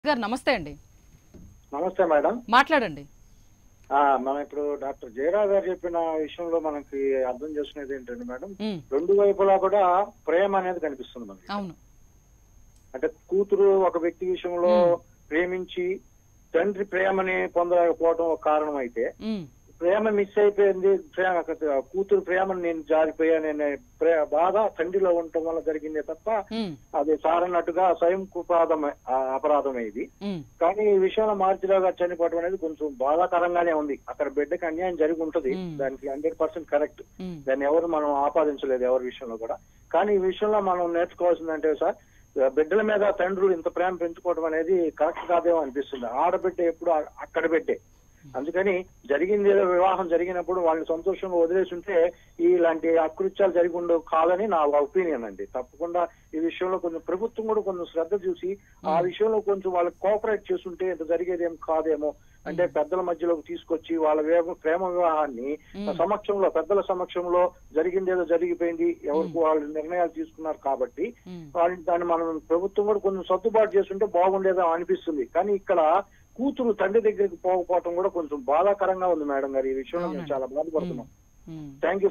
గారు నమస్తే అండి. నమస్తే మేడం. మాట్లాడండి. మనం ఇప్పుడు డాక్టర్ జయరావు గారు చెప్పిన విషయంలో మనకి అర్థం చేసుకునేది ఏంటంటే మేడం, హ్మ్. రెండు వైపులా కూడా ప్రేమ అనేది కనిపిస్తుంది మనకి. అవును. అంటే కూతురు ఒక వ్యక్తి విషయంలో ప్రేమించి తండ్రి ప్రేమని పొందలేకపోవడం ఒక కారణం అయితే, హ్మ్. ప్రేమ మిస్ అయిపోయింది, కూతురు ప్రేమను నేను జారిపోయాననే బాధ తండ్రిలో ఉండటం వల్ల జరిగిందే తప్ప అది సారన్నట్టుగా స్వయం అపరాధమే ఇది. కానీ ఈ విషయంలో మారుతిరావు గారు చనిపోవడం అనేది కొంచెం బాధాకరంగానే ఉంది. అక్కడ బిడ్డకి అన్యాయం జరిగి ఉంటుంది, దానికి 100% కరెక్ట్. దాన్ని ఎవరు మనం ఆపాదించలేదు ఎవరి విషయంలో కూడా. కానీ ఈ విషయంలో మనం నేర్చుకోవాల్సిందంటే సార్, బిడ్డల మీద తండ్రులు ఇంత ప్రేమ పెంచుకోవడం అనేది కరెక్ట్ కాదేమో అనిపిస్తుంది. ఆడబిడ్డ ఎప్పుడు అక్కడ బిడ్డే. అందుకని జరిగింది ఏదో వివాహం జరిగినప్పుడు వాళ్ళని సంతోషంగా వదిలేసి ఉంటే ఇలాంటి అకృత్యాలు జరిగి ఉండవు కాదని నా ఒపీనియన్ అండి. తప్పకుండా ఈ విషయంలో కొంచెం ప్రభుత్వం కూడా కొంచెం శ్రద్ధ చూసి ఆ విషయంలో కొంచెం వాళ్ళకి కోఆపరేట్ చేస్తుంటే ఇంత జరిగేదేం కాదేమో. అంటే పెద్దల మధ్యలోకి తీసుకొచ్చి వాళ్ళ ప్రేమ వివాహాన్ని సమక్షంలో, పెద్దల సమక్షంలో జరిగింది ఏదో జరిగిపోయింది, ఎవరికి వాళ్ళు నిర్ణయాలు తీసుకున్నారు కాబట్టి దాన్ని మనం ప్రభుత్వం కూడా కొంచెం సర్దుబాటు చేస్తుంటే బాగుండేదో అనిపిస్తుంది. కానీ ఇక్కడ కూతురు తండ్రి దగ్గరికి పోకపోవటం కూడా కొంచెం బాధాకరంగా ఉంది మేడం గారు. ఈ విషయంలో మేము చాలా బాధపడుతున్నాం. థ్యాంక్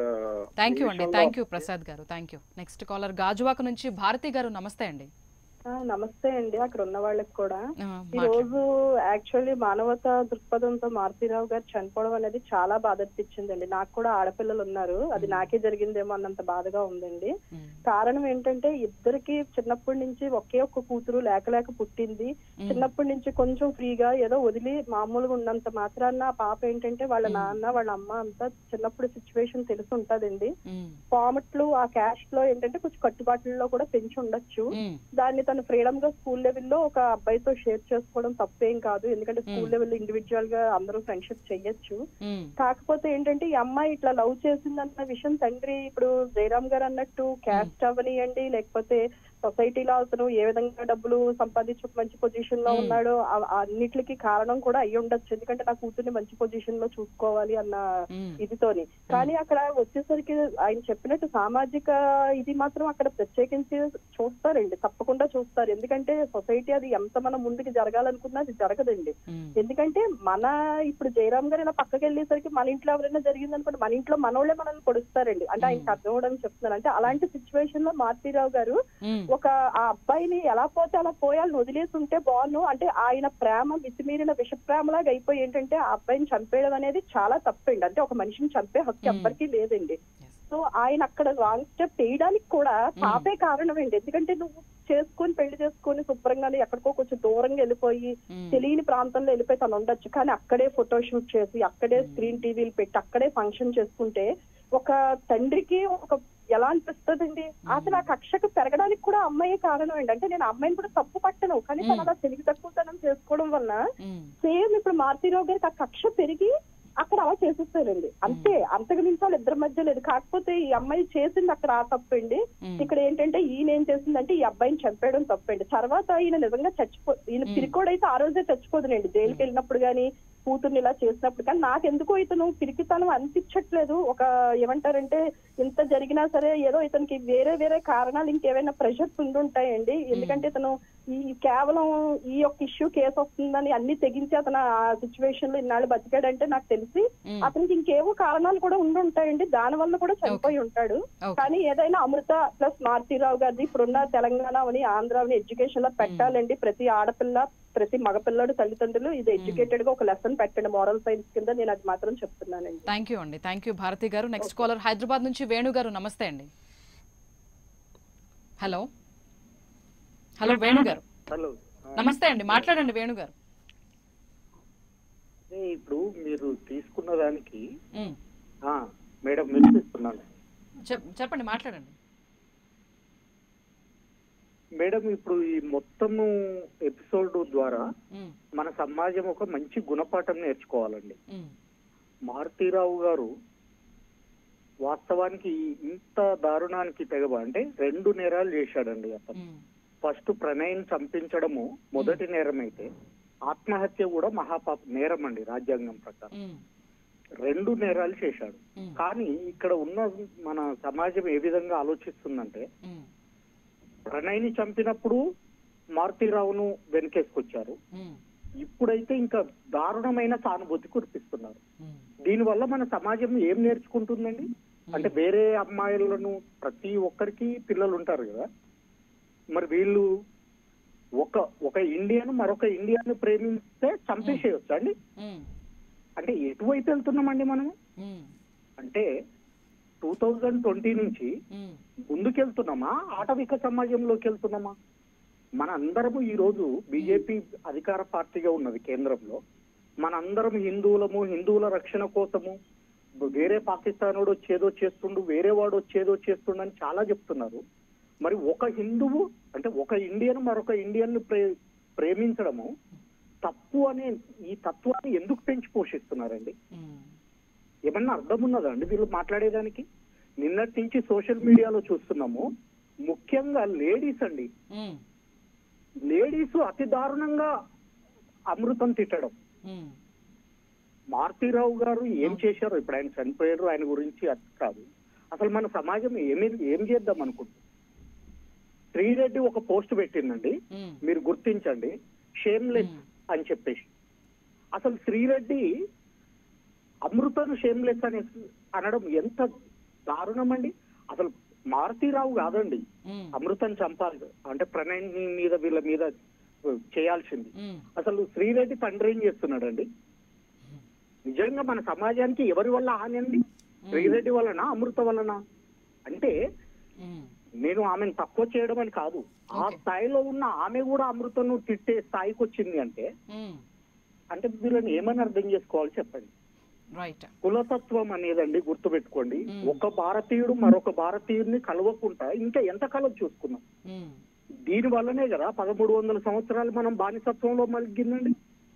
యూ అండి. థ్యాంక్ యూ ప్రసాద్ గారు. Thank you. Next caller Gajuwaka నుంచి భారతి గారు. నమస్తే అండి. నమస్తే అండి. అక్కడ ఉన్న వాళ్ళకి కూడా ఈ రోజు యాక్చువల్లీ మానవతా దృక్పథంతో మారుతిరావు గారు చనిపోవడం అనేది చాలా బాధ అనిపించిందండి. నాకు కూడా ఆడపిల్లలు ఉన్నారు, అది నాకే జరిగిందేమో అన్నంత బాధగా ఉందండి. కారణం ఏంటంటే ఇద్దరికి చిన్నప్పటి నుంచి ఒకే ఒక్క కూతురు లేక పుట్టింది. చిన్నప్పటి నుంచి కొంచెం ఫ్రీగా ఏదో వదిలి మామూలుగా ఉన్నంత మాత్రాన ఆ పాప ఏంటంటే వాళ్ళ నాన్న వాళ్ళ అమ్మ అంతా చిన్నప్పుడు సిచ్యువేషన్ తెలిసి ఉంటదండి. పామట్లు ఆ క్యాస్ట్ లో ఏంటంటే కొంచెం కట్టుబాట్లలో కూడా పెంచి ఉండొచ్చు. దాన్ని తను ఫ్రీడమ్ గా స్కూల్ లెవెల్లో ఒక అబ్బాయితో షేర్ చేసుకోవడం తప్పేం కాదు, ఎందుకంటే స్కూల్ లెవెల్ ఇండివిజువల్ గా అందరూ ఫ్రెండ్షిప్ చెయ్యొచ్చు. కాకపోతే ఏంటంటే ఈ అమ్మాయి ఇట్లా లవ్ చేసిందన్న విషయం తండ్రి ఇప్పుడు జయరామ్ గారు అన్నట్టు క్యాస్ట్ అవనియండి, లేకపోతే సొసైటీలో అతను ఏ విధంగా డబ్బులు సంపాదించి మంచి పొజిషన్ లో ఉన్నాడో అన్నిటికి కారణం కూడా అయ్యి ఉండొచ్చు. ఎందుకంటే నా కూతుర్ని మంచి పొజిషన్ లో చూసుకోవాలి అన్న ఇదితోని. కానీ అక్కడ వచ్చేసరికి ఆయన చెప్పినట్టు సామాజిక ఇది మాత్రం అక్కడ ప్రత్యేకించి చూస్తారండి, తప్పకుండా చూస్తారు. ఎందుకంటే సొసైటీ అది ఎంత మనం ముందుకు జరగాలనుకున్నా అది జరగదండి. ఎందుకంటే మన ఇప్పుడు జయరామ్ గారు ఇలా పక్కకి వెళ్ళేసరికి మన ఇంట్లో ఎవరైనా జరిగింది అనుకోండి, మన ఇంట్లో మనోళ్లే మనల్ని పొడుస్తారండి. అంటే ఆయనకు అర్థం అవడానికి చెప్తున్నాను. అంటే అలాంటి సిచ్యువేషన్ లో మారుతిరావు గారు ఒక ఆ అబ్బాయిని ఎలా పోతే అలా పోయాలని వదిలేసి ఉంటే బాగుండు. అంటే ఆయన ప్రేమ మితిమీరిన విష ప్రేమలాగా అయిపోయి ఏంటంటే ఆ అబ్బాయిని చంపేయడం అనేది చాలా తప్పండి. అంటే ఒక మనిషిని చంపే హక్కు ఎవ్వరికీ లేదండి. సో ఆయన అక్కడ రాంగ్ స్టెప్ వేయడానికి కూడా పాపే కారణమండి. ఎందుకంటే నువ్వు చేసుకొని పెళ్లి చేసుకొని శుభ్రంగానే ఎక్కడికో కొంచెం దూరంగా వెళ్ళిపోయి తెలియని ప్రాంతంలో వెళ్ళిపోయి తను ఉండొచ్చు. కానీ అక్కడే ఫోటోషూట్ చేసి అక్కడే స్క్రీన్ టీవీలు పెట్టి అక్కడే ఫంక్షన్ చేసుకుంటే ఒక తండ్రికి ఒక ఎలా అనిపిస్తుందండి. అసలు ఆ కక్షకు పెరగడానికి కూడా అమ్మాయి కారణం అండి. అంటే నేను అమ్మాయిని కూడా తప్పు పట్టను, కానీ తను అలా తెలివి తక్కువతనం చేసుకోవడం వల్ల సేమ్ ఇప్పుడు మారుతిరావు గారికి ఆ కక్ష పెరిగి అక్కడ అలా చేసేస్తారండి. అంతే, అంతకు మించి వాళ్ళు ఇద్దరి మధ్య లేదు. కాకపోతే ఈ అమ్మాయి చేసింది అక్కడ ఆ తప్పండి. ఇక్కడ ఏంటంటే ఈయన ఏం చేసిందంటే ఈ అబ్బాయిని చంపేయడం తప్పండి. తర్వాత ఈయన నిజంగా ఈయన పిరికోడైతే ఆ రోజే చచ్చిపోదునండి, జైలుకి వెళ్ళినప్పుడు గానీ కూతుర్ని ఇలా చేసినప్పుడు. కానీ నాకెందుకో ఇతను పిరికితనం అనిపించట్లేదు. ఒక ఏమంటారంటే ఇంత జరిగినా సరే ఏదో ఇతనికి వేరే వేరే కారణాలు ఇంకేమైనా ప్రెషర్స్ ఉండుంటాయండి. ఎందుకంటే ఇతను ఈ కేవలం ఈ యొక్క ఇష్యూ కేసు వస్తుందని అన్ని తెగించి అతను ఆ సిచ్యువేషన్ లో ఇన్నాళ్ళు బతికాడంటే నాకు తెలిసి అతనికి ఇంకేవో కారణాలు కూడా ఉండుంటాయండి, దాని వల్ల కూడా చనిపోయి ఉంటాడు. కానీ ఏదైనా అమృత ప్లస్ మారుతిరావు గారిది ఇప్పుడున్న తెలంగాణ అని ఆంధ్ర అని ఎడ్యుకేషన్ లో పెట్టాలండి. ప్రతి ఆడపిల్ల ప్రతి మగపిల్లడు తల్లిదండ్రులు ఇది ఎడ్యుకేటెడ్ గా ఒక లెసన్ పెట్టండి మోరల్ సైన్స్ కింద. నేను అది మాత్రం చెప్తున్నానండి. థ్యాంక్ యూ అండి. థ్యాంక్ యూ భారతి గారు. నెక్స్ట్ కాలర్ హైదరాబాద్ నుంచి వేణు గారు. నమస్తే అండి. హలో హలో వేణు గారు. హలో నమస్తే అండి. మాట్లాడండి వేణు గారు. ఇప్పుడు మీరు తీసుకున్న దానికి మేడం వినిపిస్తున్నాను. చెప్పండి, మాట్లాడండి మేడం. ఇప్పుడు ఈ మొత్తము ఎపిసోడ్ ద్వారా మన సమాజం ఒక మంచి గుణపాఠం నేర్చుకోవాలండి. మారుతిరావు గారు వాస్తవానికి ఇంత దారుణానికి తెగబ అంటే 2 నేరాలు చేశాడండి అతను. ఫస్ట్ ప్రణయ్ని చంపించడము మొదటి నేరం అయితే ఆత్మహత్య కూడా మహాపాప నేరం అండి రాజ్యాంగం ప్రకారం. 2 నేరాలు చేశాడు. కానీ ఇక్కడ ఉన్న మన సమాజం ఏ విధంగా ఆలోచిస్తుందంటే ప్రణయ్ని చంపినప్పుడు మారుతి రావును వెనకేసుకొచ్చారు. ఇప్పుడైతే ఇంకా దారుణమైన సానుభూతి కురిపిస్తున్నారు. దీనివల్ల మన సమాజం ఏం నేర్చుకుంటుందండి? అంటే వేరే అమ్మాయిలను ప్రతి ఒక్కరికి పిల్లలు ఉంటారు కదా, మరి వీళ్ళు ఒక ఇండియన్ మరొక ఇండియన్ ప్రేమిస్తే చంపేసేయొచ్చా అండి? అంటే ఎటువైపు వెళ్తున్నామండి మనము? అంటే 2020 నుంచి ముందుకెళ్తున్నామా, ఆటవిక సమాజంలోకి వెళ్తున్నామా? మన అందరము ఈ రోజు బీజేపీ అధికార పార్టీగా ఉన్నది కేంద్రంలో. మనందరం హిందువులము, హిందువుల రక్షణ కోసము వేరే పాకిస్తానోడు వచ్చేదో చేస్తుండు, వేరే వాడు వచ్చేదో చేస్తుండు అని చాలా చెప్తున్నారు. మరి ఒక హిందువు అంటే ఒక ఇండియన్ మరొక ఇండియన్ ప్రేమించడము తప్పు అనే ఈ తత్వాన్ని ఎందుకు పెంచి పోషిస్తున్నారండి? ఏమన్నా అర్థం ఉన్నదా అండి వీళ్ళు మాట్లాడేదానికి? నిన్నటి నుంచి సోషల్ మీడియాలో చూస్తున్నాము, ముఖ్యంగా లేడీస్ అండి, లేడీస్ అతి దారుణంగా అమృతం తిట్టడం. మారుతి రావు గారు ఏం చేశారు? ఇప్పుడు ఆయన చనిపోయారు, ఆయన గురించి అది కాదు. అసలు మన సమాజం ఏం చేద్దాం అనుకుంటుంది? శ్రీరెడ్డి ఒక పోస్ట్ పెట్టిందండి, మీరు గుర్తించండి, షేమ్లెస్ అని చెప్పేసి. అసలు శ్రీరెడ్డి అమృతను షేమ్లెస్ అని అనడం ఎంత దారుణం అండి. అసలు మారుతి రావు కాదండి అమృతం చంపాలి అంటే ప్రణయ్ మీద వీళ్ళ మీద చేయాల్సింది. అసలు శ్రీరెడ్డి తండ్రి ఏం చేస్తున్నాడండి? నిజంగా మన సమాజానికి ఎవరి వల్ల హాని అండి? శ్రీరెడ్డి వలన, అమృత వలన? అంటే నేను ఆమెను తక్కువ చేయడం అని కాదు, ఆ స్థాయిలో ఉన్న ఆమె కూడా అమృతను తిట్టే స్థాయికి వచ్చింది అంటే అంటే వీళ్ళని ఏమని అర్థం చేసుకోవాలి చెప్పండి? కులతత్వం అనేదండి గుర్తుపెట్టుకోండి. ఒక భారతీయుడు మరొక భారతీయుడిని కలవకుండా ఇంకా ఎంత కాలం చూసుకున్నాం? దీని వల్లనే కదా 1300 సంవత్సరాలు మనం బానిసత్వంలో మలిగిందండి.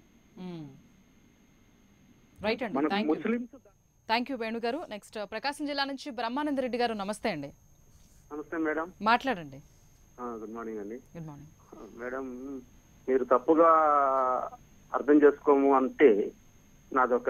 థ్యాంక్ యూ వేణు గారు. నెక్స్ట్ ప్రకాశం జిల్లా నుంచి బ్రహ్మానంద రెడ్డి గారు. నమస్తే అండి. నమస్తే మేడం, మాట్లాడండి. గుడ్ మార్నింగ్ అండి. Good morning madam. మీరు తప్పుగా అర్థం చేసుకోము అంటే నాదొక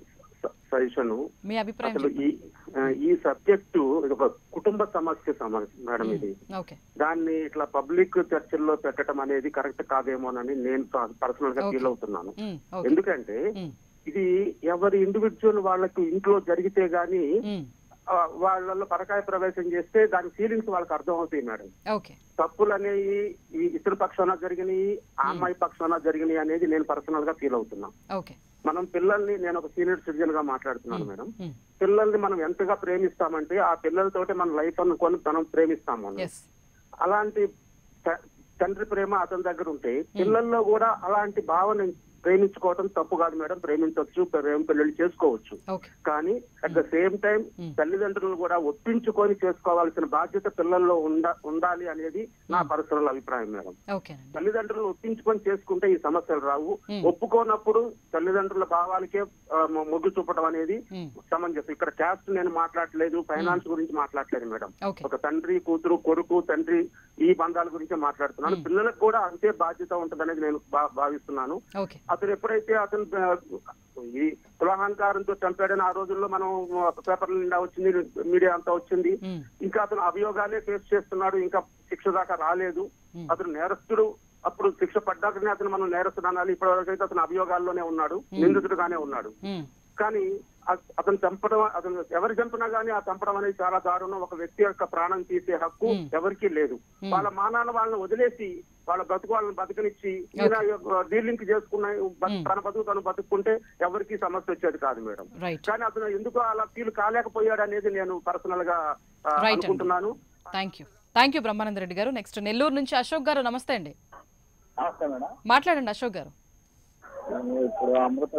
సజెషన్. మీ అభిప్రాయం? అసలు ఈ సబ్జెక్టు ఒక కుటుంబ సమస్య మేడం. ఇది దాన్ని ఇట్లా పబ్లిక్ చర్చల్లో పెట్టడం అనేది కరెక్ట్ కాదేమోనని నేను పర్సనల్ గా ఫీల్ అవుతున్నాను. ఎందుకంటే ఇది ఎవరి ఇండివిజువల్ వాళ్ళకి ఇంట్లో జరిగితే గానీ వాళ్ళలో పరకాయ ప్రవేశం చేస్తే దాని ఫీలింగ్స్ వాళ్ళకి అర్థం అవుతాయి మేడం. తప్పులు అనేవి ఈ ఇతర పక్షాన జరిగినాయి, ఆ అమ్మాయి పక్షాన జరిగినాయి అనేది నేను పర్సనల్ గా ఫీల్ అవుతున్నా. మనం పిల్లల్ని, నేను ఒక సీనియర్ సిటిజన్ గా మాట్లాడుతున్నాను మేడం, పిల్లల్ని మనం ఎంతగా ప్రేమిస్తామంటే ఆ పిల్లలతోటి మన లైఫ్ అనుకొని మనం ప్రేమిస్తాము. అలాంటి తండ్రి ప్రేమ అతని దగ్గర ఉంటే పిల్లల్లో కూడా అలాంటి భావన ప్రేమించుకోవటం తప్పు కాదు మేడం. ప్రేమించవచ్చు, పెళ్లి చేసుకోవచ్చు. కానీ అట్ ద సేమ్ టైం తల్లిదండ్రులు కూడా ఒప్పించుకొని చేసుకోవాల్సిన బాధ్యత పిల్లల్లో ఉండాలి అనేది నా పర్సనల్ అభిప్రాయం మేడం. తల్లిదండ్రులు ఒప్పించుకొని చేసుకుంటే ఈ సమస్యలు రావు. ఒప్పుకోనప్పుడు తల్లిదండ్రుల భావాలకే మొగ్గు చూపడం అనేది సమంజసం. ఇక్కడ క్యాస్ట్ నేను మాట్లాడలేదు, ఫైనాన్స్ గురించి మాట్లాడలేదు మేడం. ఒక తండ్రి కూతురు, కొడుకు తండ్రి ఈ బంధాల గురించి మాట్లాడుతున్నాను. పిల్లలకు కూడా అంతే బాధ్యత ఉంటుంది అనేది నేను భావిస్తున్నాను. అతను ఎప్పుడైతే అతను ఈ కులహంకారంతో చంపాడని ఆ రోజుల్లో మనం పేపర్ల నిండా వచ్చింది, మీడియా అంతా వచ్చింది. ఇంకా అతను అభియోగాలే ఫేస్ చేస్తున్నాడు, ఇంకా శిక్ష దాకా రాలేదు. అతను నేరస్తుడు. అప్పుడు శిక్ష పడ్డాకనే అతను మనం నేరస్తుడు అనాలి. ఇప్పటివరకు అయితే అతను అభియోగాల్లోనే ఉన్నాడు, నిందితుడుగానే ఉన్నాడు. కానీ అతను చంపడం, అతను ఎవరు చంపినా గానీ ఆ చంపడం అనేది చాలా దారుణం. ఒక వ్యక్తి యొక్క ప్రాణం తీసే హక్కు ఎవరికీ లేదు. వాళ్ళ మానాల వాళ్ళని వదిలేసి వాళ్ళ బతుకు వాళ్ళని బతుకనిచ్చి ఇలా డీలింక్ చేసుకున్న తన బతుకు తను బతుకుంటే ఎవరికి సమస్య వచ్చేది కాదు మేడం. కానీ అతను ఎందుకు అలా ఫీల్ కాలేకపోయాడు అనేది నేను పర్సనల్ గా అనుకుంటున్నాను. థ్యాంక్ యూ బ్రహ్మానంద రెడ్డి గారు. నెక్స్ట్ నెల్లూరు నుంచి అశోక్ గారు. నమస్తే అండి. మాట్లాడండి అశోక్ గారు. ఇప్పుడు అమృత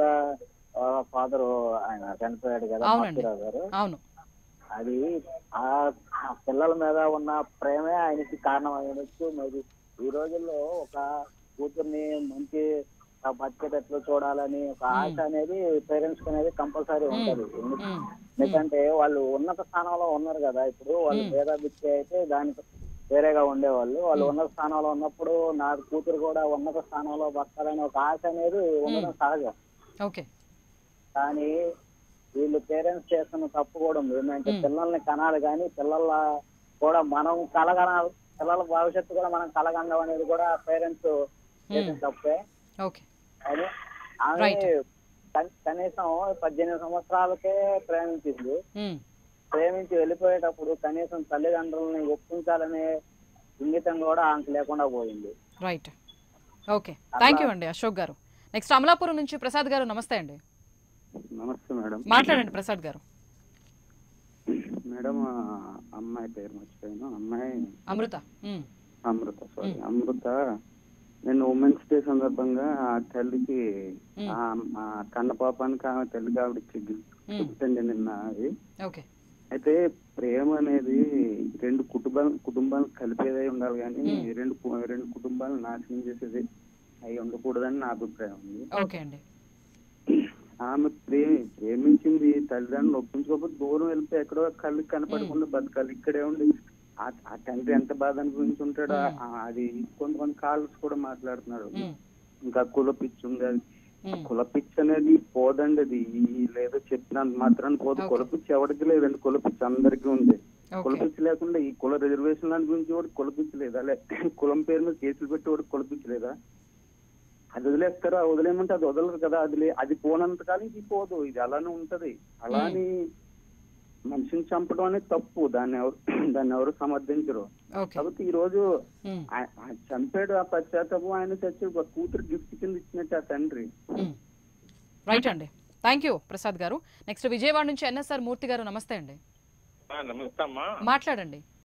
ఫాదర్ ఆయన చనిపోయాడు కదా మారుతిరావు గారు. అవును. అది ఆ పిల్లల మీద ఉన్న ప్రేమే ఆయనకి కారణం అయ్యొచ్చు. మరి ఈ రోజుల్లో ఒక కూతుర్ని మంచి బతికేటట్లు చూడాలని ఒక ఆశ అనేది పేరెంట్స్ అనేది కంపల్సరీ ఉంటది. ఎందుకంటే వాళ్ళు ఉన్నత స్థానంలో ఉన్నారు కదా. ఇప్పుడు వాళ్ళు పేద బిచ్చే అయితే దానికి వేరేగా ఉండేవాళ్ళు. వాళ్ళు ఉన్నత స్థానంలో ఉన్నప్పుడు నా కూతురు కూడా ఉన్నత స్థానంలో బతకాలని ఒక ఆశ అనేది ఉండడం సహజం. కానీ వీళ్ళు పేరెంట్స్ చేస్తున్న తప్పు కూడా ఉంది. ఏంటంటే పిల్లల్ని కనాలి కానీ పిల్లల కూడా మనం పిల్లల భవిష్యత్తు కూడా మనం కలగండం అనేది కూడా పేరెంట్స్ చేసిన తప్పే. ఓకే అని ఆమె కనీసం 18 సంవత్సరాలకే ప్రేమించింది. ప్రేమించి వెళ్ళిపోయేటప్పుడు కనీసం తల్లిదండ్రులని ఒప్పించాలనే ఇంగితం కూడా ఆమెకు లేకుండా పోయింది. రైట్. ఓకే, థ్యాంక్ యూ అండి అశోక్ గారు. నెక్స్ట్ అమలాపురం నుంచి ప్రసాద్ గారు. నమస్తే అండి. నమస్తే మేడం. మాట్లాడండి ప్రసాద్ గారు. మేడం అమ్మాయి పేరు మర్చిపోయాను. అమ్మాయి అమృత. సారీ అమృత. నేను ఉమెన్స్ డే సందర్భంగా ఆ తల్లికి కన్న పాపానికి ఆమె తల్లి ఆవిడకి గిఫ్ట్ అండి నిన్న. అది అయితే ప్రేమ అనేది రెండు కుటుంబాలు కలిపేదే ఉండాలి కానీ రెండు కుటుంబాలను నాశనం చేసేది అవి ఉండకూడదని నా అభిప్రాయం ఉంది. ఆమె ప్రేమించింది, తల్లిదండ్రులు ఒప్పించుకోకపోతే దూరం వెళ్తే ఎక్కడో కళ్ళకి కనపడకుండా బతకాలి. ఇక్కడే ఉండి ఆ తండ్రి ఎంత బాధ అనుభవించి ఉంటాడో అది కొంతమంది కాల్స్ కూడా మాట్లాడుతున్నాడు. ఇంకా కుల పిచ్చి ఉంది. అది కుల పిచ్చి అనేది పోదండి. అది లేదో చెప్పినంత మాత్రాన్ని పోదు. కుల పిచ్చి ఎవరికి లేదండి, కుల పిచ్చి అందరికీ ఉంది. కుల పిచ్చి లేకుండా ఈ కుల రిజర్వేషన్ గురించి కూడా కుల పిచ్చి లేదా? కులం పేరు మీద కేసులు పెట్టి కూడా కుల పిచ్చి లేదా? అది వదిలేస్తారా? వదిలేమంటే అది వదలరు కదా. అది పోనంత కాలం ఇది పోదు. ఇది అలానే ఉంటది. అలాని మనిషిని చంపడం అనేది తప్పు. దాన్ని ఎవరు సమర్థించరు. కాబట్టి ఈ రోజు చంపాడు, ఆ పశ్చాత్తాపం ఆయన చచ్చాడు. కూతురు గిఫ్ట్ కింద ఇచ్చినట్టు ఆ తండ్రి. రైట్ అండి, థ్యాంక్ యూ ప్రసాద్ గారు. నెక్స్ట్ విజయవాడ నుంచి ఎన్ఎస్ఆర్ మూర్తి గారు. నమస్తే అండి. నమస్తే అమ్మా. మాట్లాడండి.